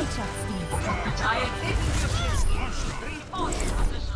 trust these. I am taking your ship. Reinforce position.